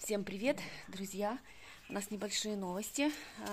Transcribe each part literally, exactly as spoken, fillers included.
Всем привет, друзья! У нас небольшие новости.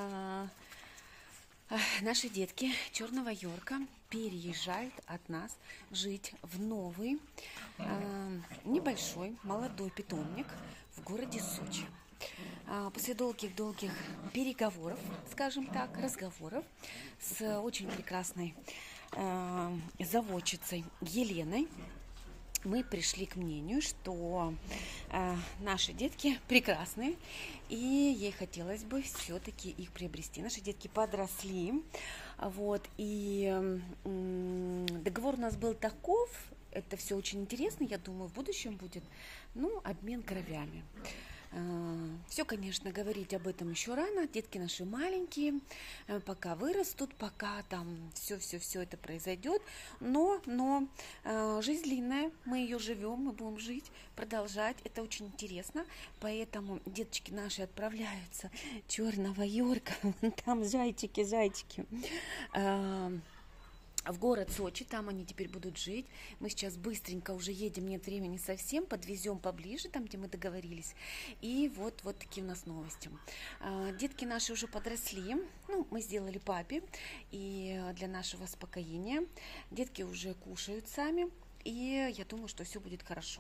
Наши детки Черного Йорка переезжают от нас жить в новый небольшой молодой питомник в городе Сочи. После долгих-долгих переговоров, скажем так, разговоров с очень прекрасной заводчицей Еленой, мы пришли к мнению, что э, наши детки прекрасные, и ей хотелось бы все-таки их приобрести. Наши детки подросли, вот, и э, договор у нас был таков, это все очень интересно, я думаю, в будущем будет, ну, обмен кровями. Все, конечно, говорить об этом еще рано, детки наши маленькие, пока вырастут, пока там все-все-все это произойдет, но, но жизнь длинная, мы ее живем, мы будем жить, продолжать, это очень интересно, поэтому деточки наши отправляются Черного Йорка, там зайчики, зайчики, в город Сочи, там они теперь будут жить. Мы сейчас быстренько уже едем, нет времени совсем, подвезем поближе, там, где мы договорились. И вот, вот такие у нас новости. Детки наши уже подросли, ну, мы сделали папе, и для нашего успокоения детки уже кушают сами, и я думаю, что все будет хорошо.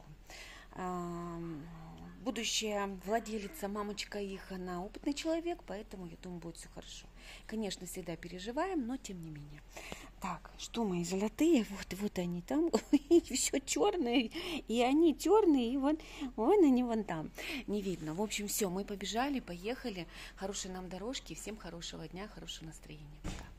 Будущая владелица, мамочка их, она опытный человек, поэтому, я думаю, будет все хорошо. Конечно, всегда переживаем, но тем не менее. Так, что мои золотые, вот, вот они там, все черные, и они черные, и вот, вон они вон там, не видно. В общем, все, мы побежали, поехали, хорошей нам дорожки, всем хорошего дня, хорошего настроения. Пока.